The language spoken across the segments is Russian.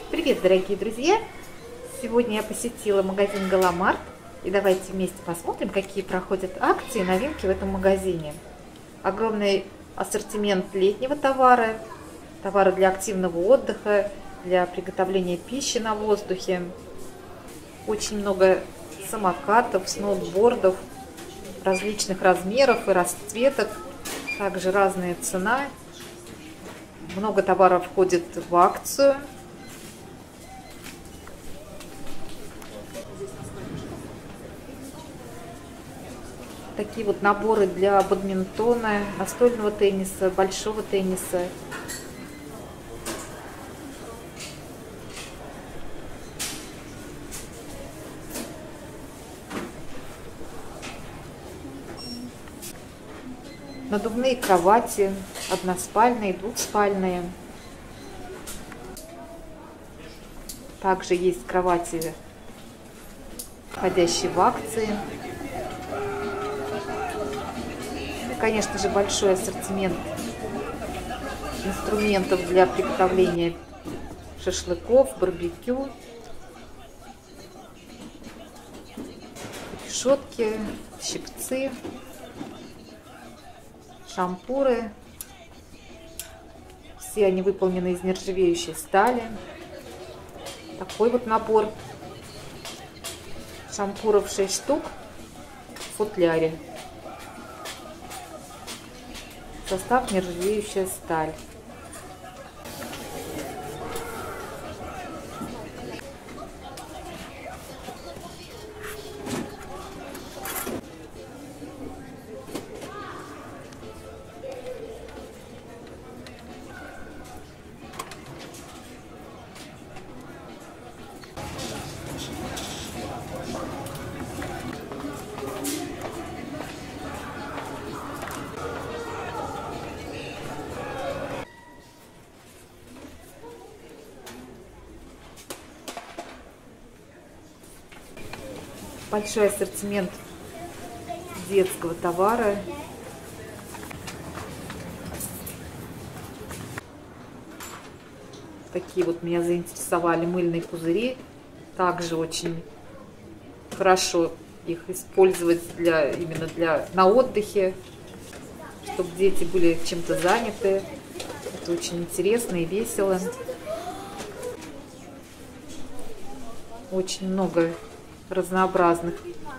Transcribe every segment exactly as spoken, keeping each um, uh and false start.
Привет, дорогие друзья! Сегодня я посетила магазин Галамарт. И давайте вместе посмотрим, какие проходят акции и новинки в этом магазине. Огромный ассортимент летнего товара, товары для активного отдыха, для приготовления пищи на воздухе. Очень много самокатов, сноубордов различных размеров и расцветок. Также разная цена. Много товаров входит в акцию. Такие вот наборы для бадминтона, настольного тенниса, большого тенниса. Надувные кровати, односпальные, двухспальные. Также есть кровати, входящие в акции. И, конечно же, большой ассортимент инструментов для приготовления шашлыков, барбекю. Решетки, щипцы, шампуры. Все они выполнены из нержавеющей стали. Такой вот набор шампуров шесть штук в футляре. Состав нержавеющая сталь. Большой ассортимент детского товара. Такие вот меня заинтересовали мыльные пузыри. Также очень хорошо их использовать для, именно для, на отдыхе, чтобы дети были чем-то заняты. Это очень интересно и весело. Очень много разнообразных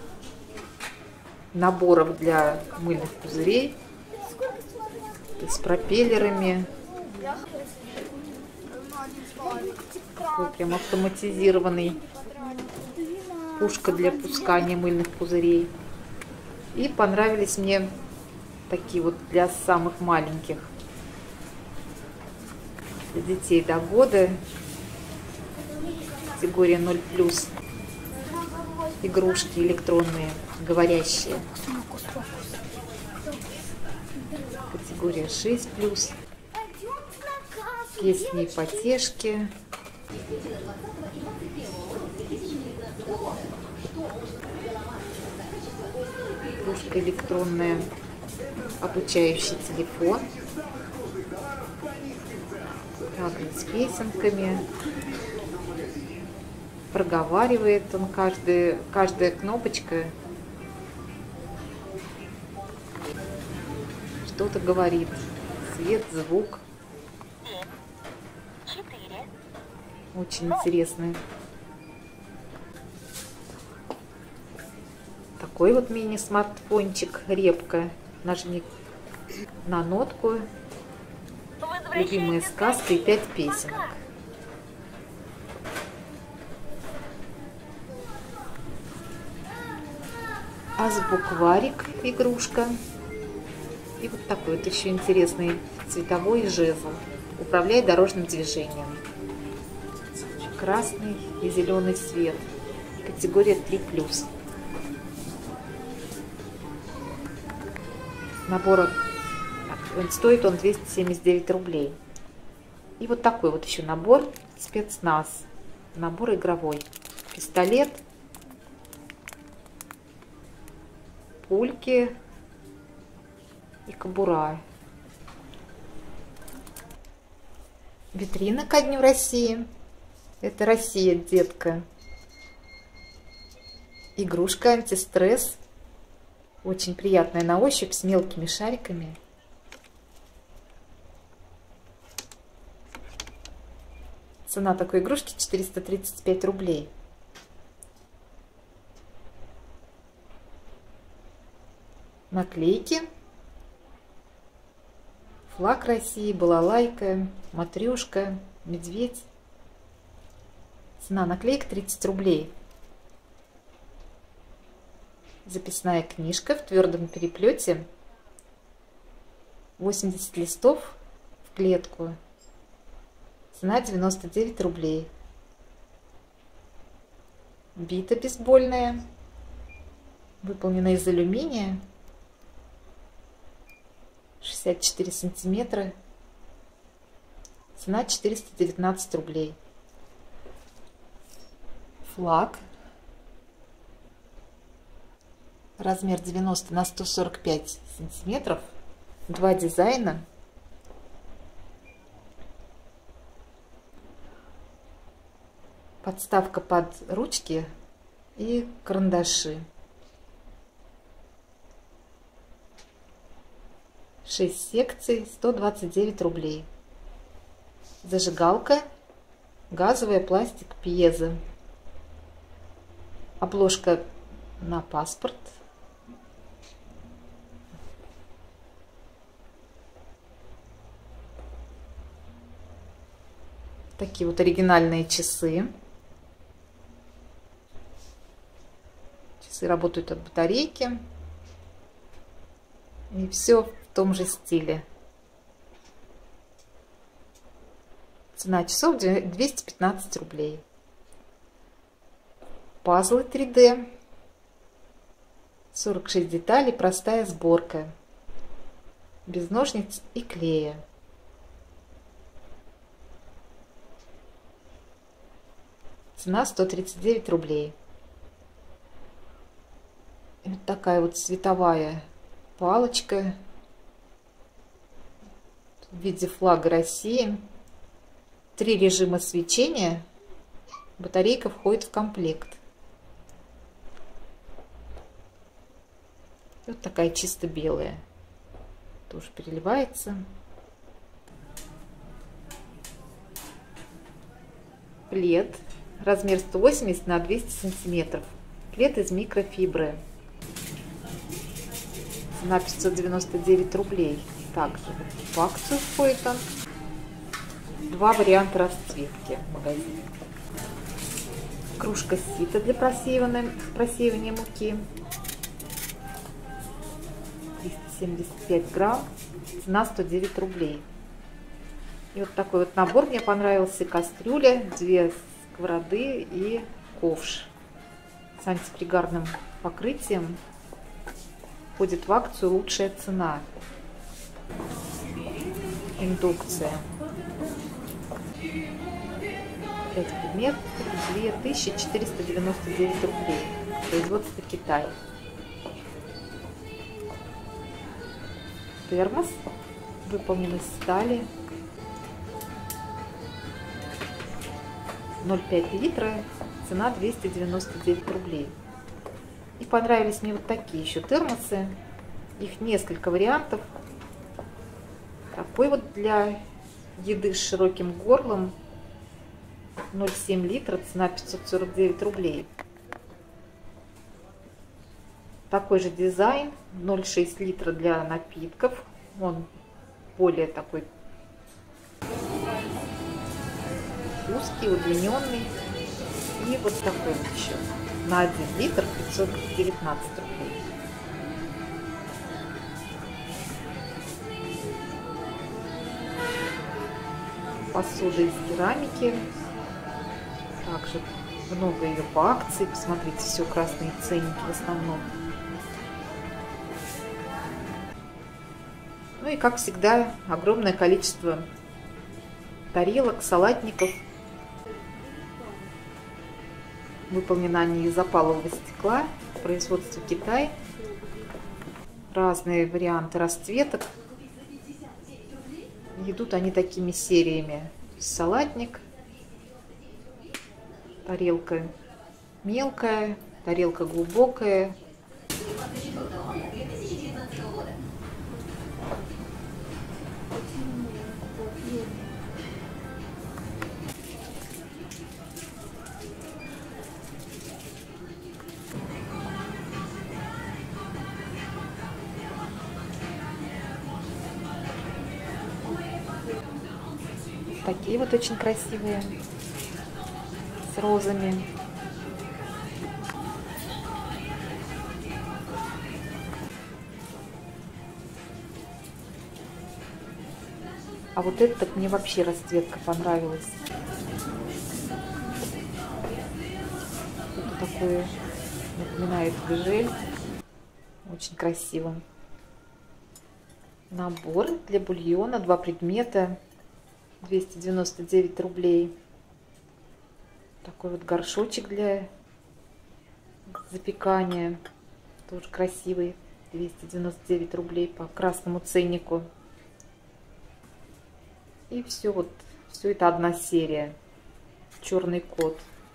наборов для мыльных пузырей с пропеллерами. Такой прям автоматизированный пушка для пускания мыльных пузырей. И понравились мне такие вот для самых маленьких, для детей до года, категория ноль плюс. Игрушки электронные, говорящие. Категория шесть плюс. Песни и потешки. Игрушка электронная, обучающий телефон. Также с песенками. Проговаривает он каждый, каждая кнопочка что-то говорит. Свет, звук. Очень интересный. Такой вот мини-смартфончик Репка. Нажми на нотку. Любимая сказка и пять песенок. Азбукварик игрушка. И вот такой вот еще интересный цветовой жезл. Управляет дорожным движением. Красный и зеленый свет. Категория три плюс. Набор, стоит он двести семьдесят девять рублей. И вот такой вот еще набор спецназ. Набор игровой. Пистолет. Пульки и кобура. Витрина ко Дню России. Это Россия, детка. Игрушка антистресс. Очень приятная на ощупь, с мелкими шариками. Цена такой игрушки четыреста тридцать пять рублей. Наклейки. Флаг России, балалайка, матрешка, медведь. Цена наклеек тридцать рублей. Записная книжка в твердом переплете. восемьдесят листов в клетку. Цена девяносто девять рублей. Бита бейсбольная. Выполнена из алюминия. шестьдесят четыре сантиметра. Цена четыреста девятнадцать рублей. Флаг. Размер девяносто на сто сорок пять сантиметров. Два дизайна. Подставка под ручки и карандаши. шесть секций, сто двадцать девять рублей. Зажигалка, газовая, пластик, пьезо. Обложка на паспорт. Такие вот оригинальные часы. Часы работают от батарейки. И все в том же стиле. Цена часов двести пятнадцать рублей. Пазлы три дэ. сорок шесть деталей, простая сборка. Без ножниц и клея. Цена сто тридцать девять рублей. И вот такая вот световая палочка в виде флага России. Три режима свечения. Батарейка входит в комплект. И вот такая чисто белая. Тоже переливается. Плед. Размер сто восемьдесят на двести сантиметров. Плед из микрофибры. Цена пятьсот девяносто девять рублей. Также в акцию входит он. Два варианта расцветки в магазине. Кружка сито для просеивания, просеивания муки. триста семьдесят пять грамм. Цена сто девять рублей. И вот такой вот набор мне понравился. Кастрюля, две сковороды и ковш с антипригарным покрытием. Входит в акцию лучшая цена. Индукция. пять предметов, две тысячи четыреста девяносто девять рублей. Производство Китай. Термос выполнен из стали. ноль целых пять литра. Цена двести девяносто девять рублей. И понравились мне вот такие еще термосы. Их несколько вариантов. Такой вот для еды с широким горлом. ноль целых семь литра. Цена пятьсот сорок девять рублей. Такой же дизайн. ноль целых шесть литра для напитков. Он более такой узкий, удлиненный. И вот такой вот еще. На один литр пятьсот девятнадцать рублей. Посуда из керамики. Также много ее по акции. Посмотрите, все красные ценники в основном. Ну и, как всегда, огромное количество тарелок, салатников. Выполнены они из опалового стекла. Производство Китай. Разные варианты расцветок. Идут они такими сериями. Салатник, Тарелка мелкая, тарелка глубокая. Такие вот очень красивые, с розами. А вот эта мне вообще расцветка понравилась. Это такое напоминает гжель. Очень красиво. Набор для бульона, два предмета. двести девяносто девять рублей. Такой вот горшочек для запекания. Тоже красивый. двести девяносто девять рублей по красному ценнику. И все вот, все это одна серия. Черный кот.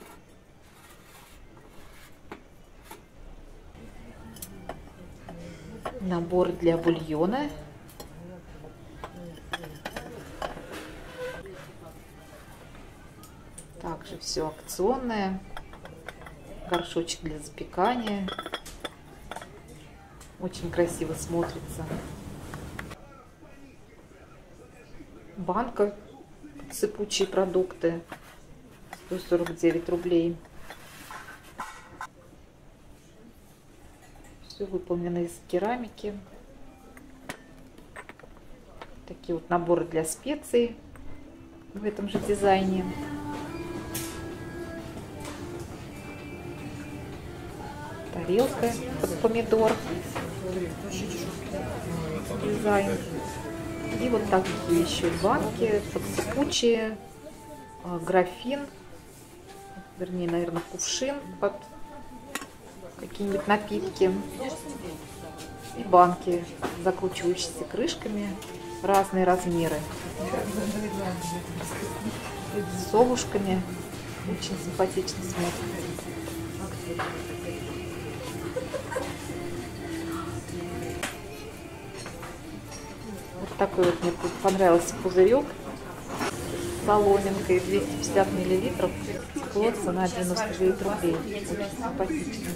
Набор для бульона. Также все акционное. Горшочек для запекания. Очень красиво смотрится. Банка сыпучие продукты. сто сорок девять рублей. Все выполнено из керамики. Такие вот наборы для специй в этом же дизайне. Тарелка под помидор. Дизайн. И вот такие еще банки под сыпучие. Графин. Вернее, наверное, кувшин под какие-нибудь напитки. И банки с закручивающимися крышками. Разные размеры. С совушками. Очень симпатично смотрится. Вот такой вот мне тут понравился пузырек с соломинкой, двести пятьдесят миллилитров. Стекло, цена девяносто девять рублей. Очень симпатично.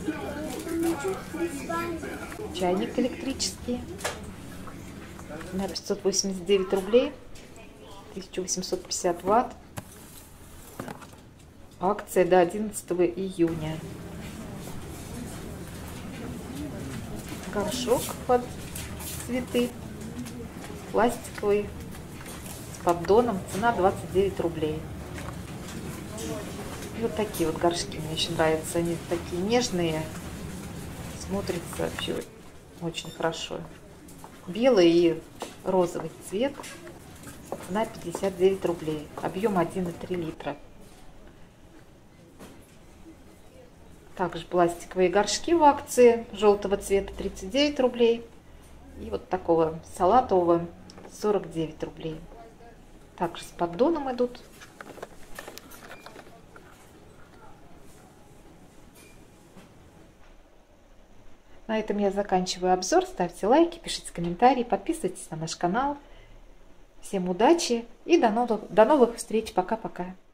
Чайник электрический. На пятьсот восемьдесят девять рублей. тысяча восемьсот пятьдесят ватт. Акция до одиннадцатого июня. Горшок под цветы. Пластиковый. С поддоном. Цена двадцать девять рублей. И вот такие вот горшки мне очень нравятся. Они такие нежные. Смотрится вообще очень хорошо. Белый и розовый цвет. Цена пятьдесят девять рублей. Объем один и три литра. Также пластиковые горшки в акции. Желтого цвета тридцать девять рублей. И вот такого салатового сорок девять рублей. Также с поддоном идут. На этом я заканчиваю обзор. Ставьте лайки, пишите комментарии, подписывайтесь на наш канал. Всем удачи и до новых, до новых встреч. Пока-пока.